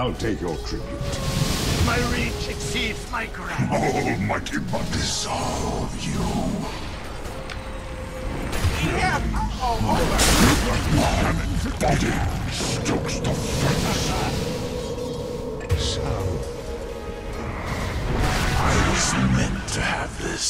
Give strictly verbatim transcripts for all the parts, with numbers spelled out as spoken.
I'll take your tribute. My reach exceeds my grasp. Almighty but dissolve you. Yeah. Oh, Mohammed's body stokes the furnace. So, I was meant to have this.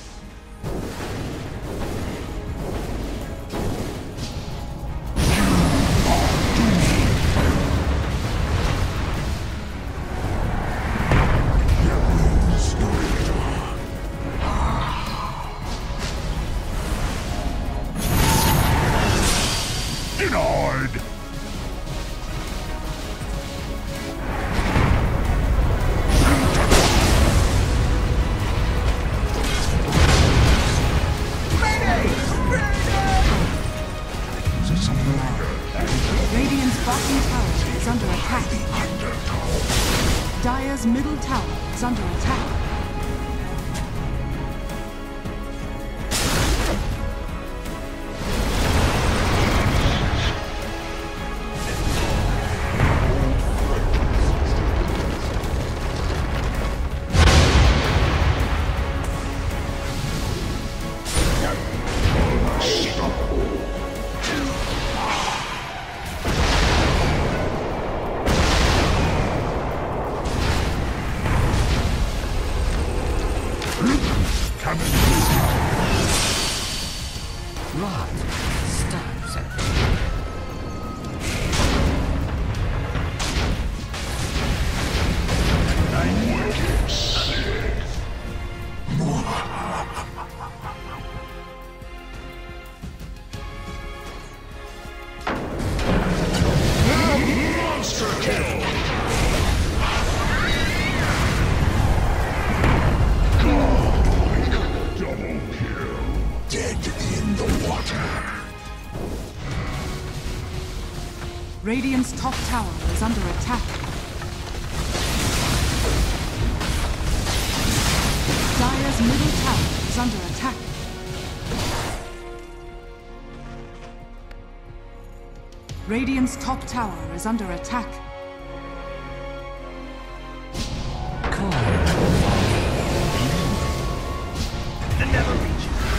Denied! Radiant's bottom tower is under attack. Dire's middle tower is under attack. Rot stops it. I'm wicked sick. Monster kill! Double kill. Dead in the water. Radiant's top tower is under attack. Dire's middle tower is under attack. Radiant's top tower is under attack. The never reach.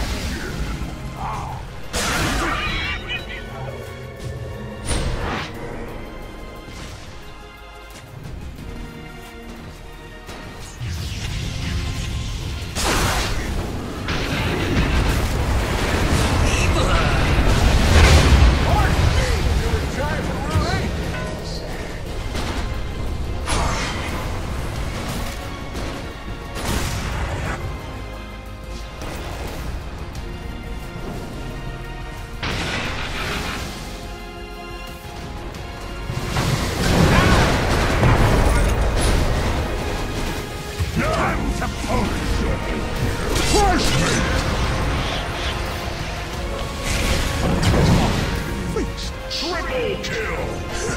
Triple kill!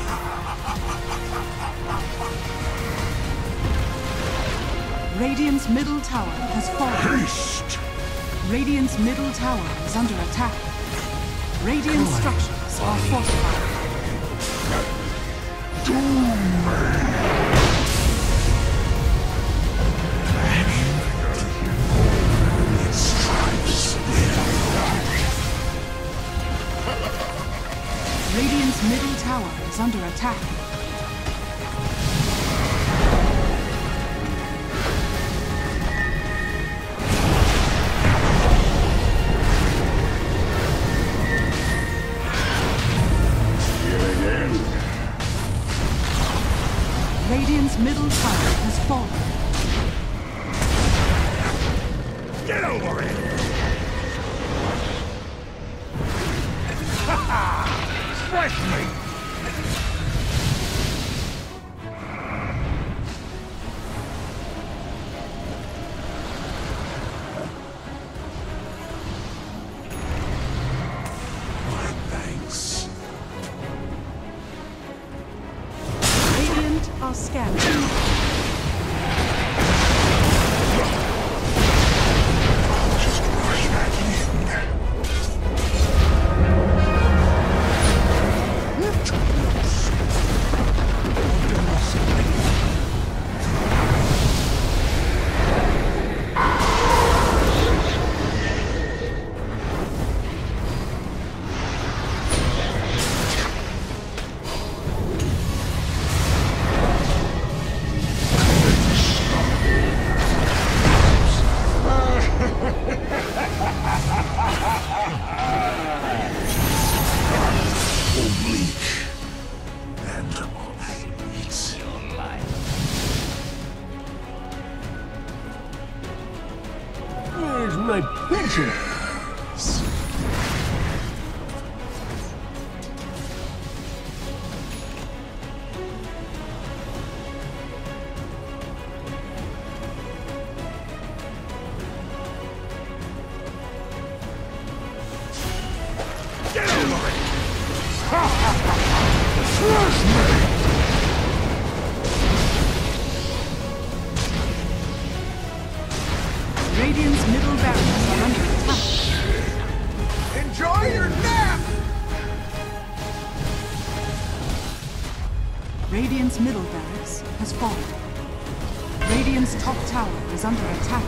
Radiant's middle tower has fallen. Haste! Radiant's middle tower is under attack. Radiant structures are fortified. Radiant's middle tower is under attack. Radiant's middle tower has fallen. Get over it! Fresh meat! My thanks. Radiant are scanning. Just rush back in. Too close. my pension. Get over it! Trust me! Radiant's middle barracks are under attack. Enjoy your nap! Radiant's middle barracks has fallen. Radiant's top tower is under attack.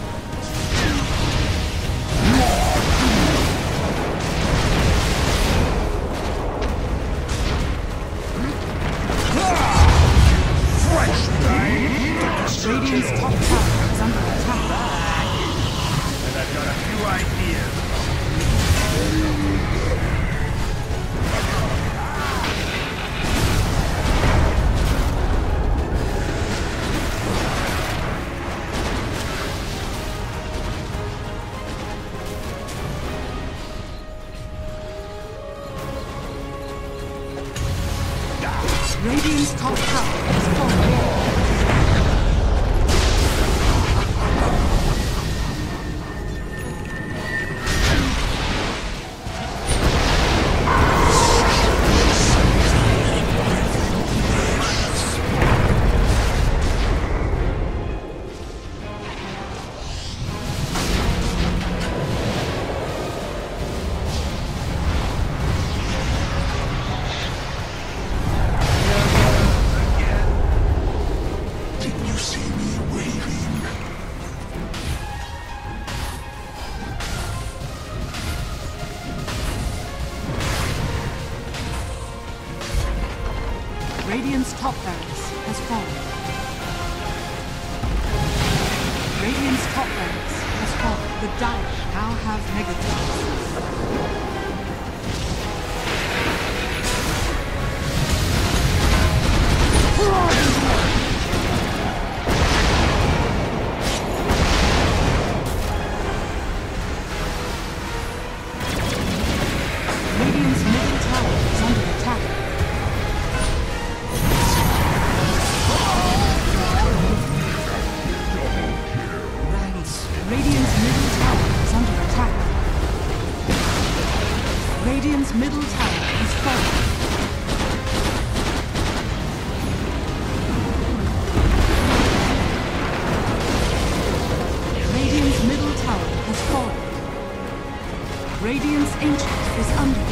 Radiant's top tower is under attack. And I've got a few ideas. Radiant's top tower is falling. Didn't you see me waving? Radiant's top barracks has fallen. Radiant's top barracks has fallen. The Dire now have mega towers. Radiant's middle tower is under attack. Radiant's middle tower is under attack. Radiant's middle tower is falling. Radiant's middle tower has fallen. Radiant's ancient is under